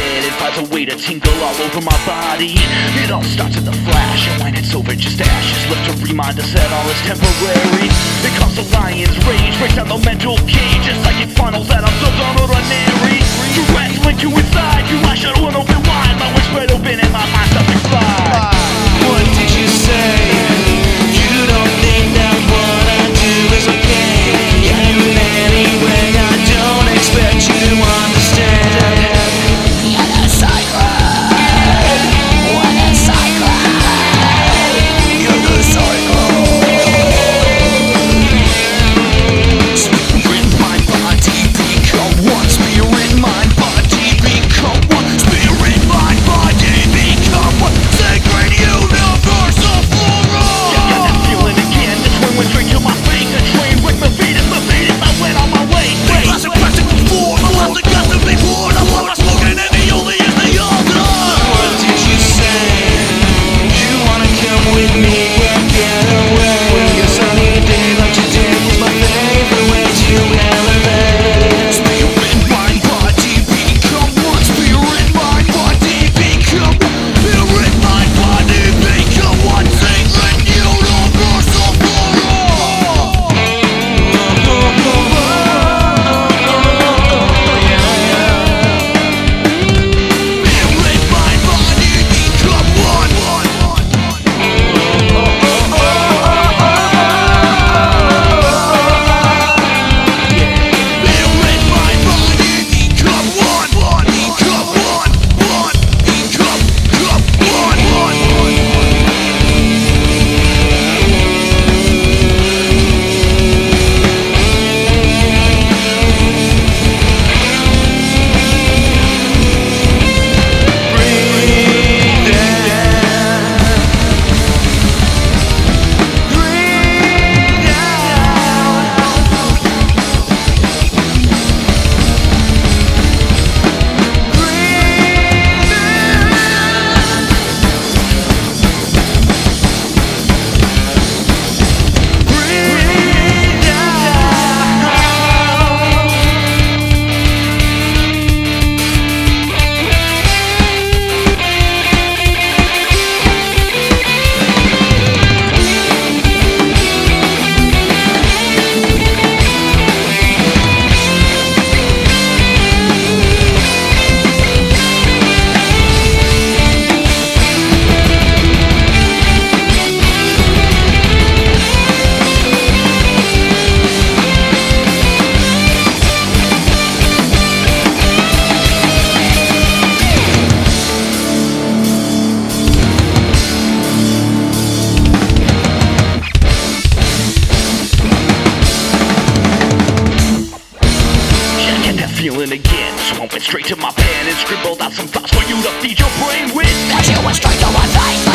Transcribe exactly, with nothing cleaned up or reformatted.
head and finds a way to tingle all over my body. It all starts in the flash, and when it's over, just ashes left to remind us that all is temporary. It calls the lion's rage, breaks down the mental cage. It's psychic funnels that I'm so unordinary. You wrestle into inside, you lash out and open wide. My wings spread open and my mind starts to fly. What did you say? You don't think that what I do is okay. I do it anyway, I don't expect you to understand. What a cycle, what a cycle, you're the cycle. Spirit, mind, body, become one. Spirit, mind, body, become one. Spirit, mind, body, become one. Sacred universal flora. Yeah, got that feeling again. The twin went straight to my face. A train wreck, Mephitis, Mephitis, I went on my way. Wait, Classic practical form, the last that got to be born. I'm not smoking and the only is the other. What did you say? You wanna come with me, we'll get away. Your sunny day like today is my favorite way to elevate. Spirit, mind, body, become one. Spirit, mind, body, become one. Spirit, mind, body, become one. Sacred universal flora. Spirit, mind, body, become one. Spirit, mind, body, become one. Become one. One. Become, become one. One. Feeling again, so I went straight to my pen and scribbled out some thoughts for you to feed your brain with. That you went straight to my face.